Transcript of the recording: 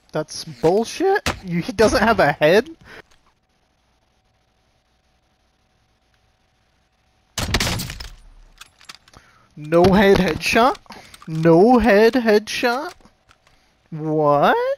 That's bullshit. He doesn't have a head? No head headshot? No head headshot? What?